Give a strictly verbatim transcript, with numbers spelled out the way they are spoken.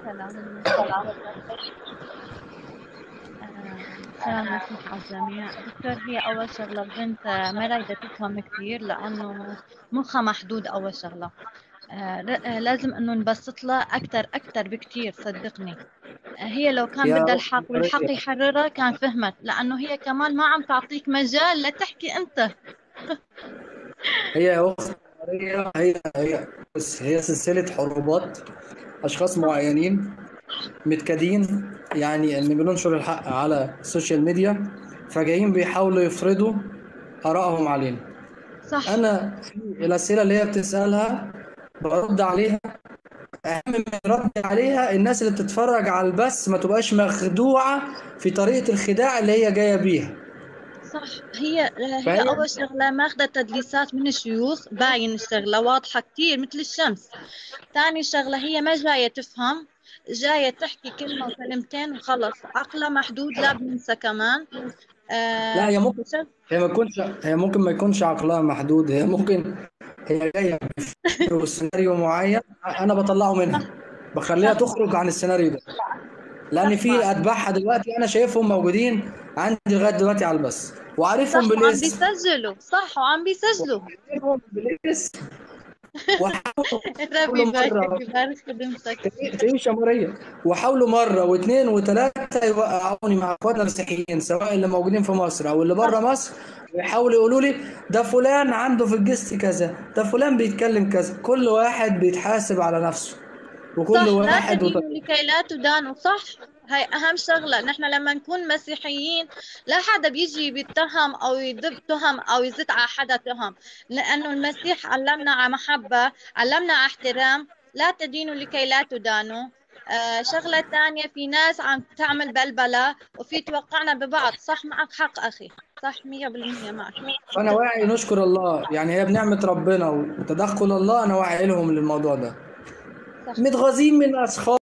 سلام المسيح. آه، سلام المسيح على الجميع. دكتور، هي أول شغلة البنت آه، ما رايدة تفهم كثير لأنه مخها محدود. أول شغلة آه، ر- آه، لازم إنه نبسط لها أكثر أكثر بكثير، صدقني. آه، هي لو كان يا بدها أخت الحق والحق ماريا، يحررها كان فهمت، لأنه هي كمان ما عم تعطيك مجال لتحكي أنت. هي يا أخت ماريا، هي هي بس هي سلسلة حروبات. أشخاص صح. معينين متكادين، يعني إن بننشر الحق على السوشيال ميديا، فجايين بيحاولوا يفرضوا آرائهم علينا. صح. أنا في الأسئلة اللي هي بتسألها برد عليها. أهم من الرد عليها الناس اللي بتتفرج على البث ما تبقاش مخدوعة في طريقة الخداع اللي هي جاية بيها. صح. هي هي فهي أول شغلة ماخذة تدليسات من الشيوخ، باين الشغلة واضحة كتير مثل الشمس. ثاني شغلة هي ما جاية تفهم، جاية تحكي كلمة وكلمتين وخلص، عقلها محدود، لا بننسى كمان. لا، آه هي ممكن شغ... هي ما يكونش هي ممكن ما يكونش عقلها محدود. هي ممكن هي جايه بفكر وسيناريو معين، انا بطلعه منها، صح. بخليها صح. تخرج عن السيناريو ده. لان صح في معك. اتباعها دلوقتي انا شايفهم موجودين عندي لغايه دلوقتي على البث، وعارفهم صح، وعم بالاسم. بيسجلوا، صح، وعم بيسجلوا. وعارفهم بالاسم ربي وحاولوا يبارك مره. يبارك خدمتك. تعيش يا ماريا. وحاولوا مره واثنين وثلاثه يوقعوني مع اخواتنا المسيحيين، سواء اللي موجودين في مصر او اللي بره صح. مصر، ويحاولوا يقولوا لي ده فلان عنده في الجست كذا، ده فلان بيتكلم كذا. كل واحد بيتحاسب على نفسه، وكل صح، لا واحد تدينوا وطريقته. لكي لا تدانوا. صح. هاي أهم شغلة. نحن لما نكون مسيحيين لا حدا بيجي بيتهم أو يدب تهم أو يزت على حدا تهم، لأنه المسيح علمنا على محبة، علمنا على احترام. لا تدينوا لكي لا تدانوا. آه شغلة تانية، في ناس عم تعمل بلبلة وفي توقعنا ببعض. صح، معك حق أخي، صح، مية بالمية معك. فانا بتفق واعي، معك. نشكر الله، يعني هي بنعمه ربنا وتدخل الله، انا واعي لهم للموضوع ده. صح. متغاظين من اشخاص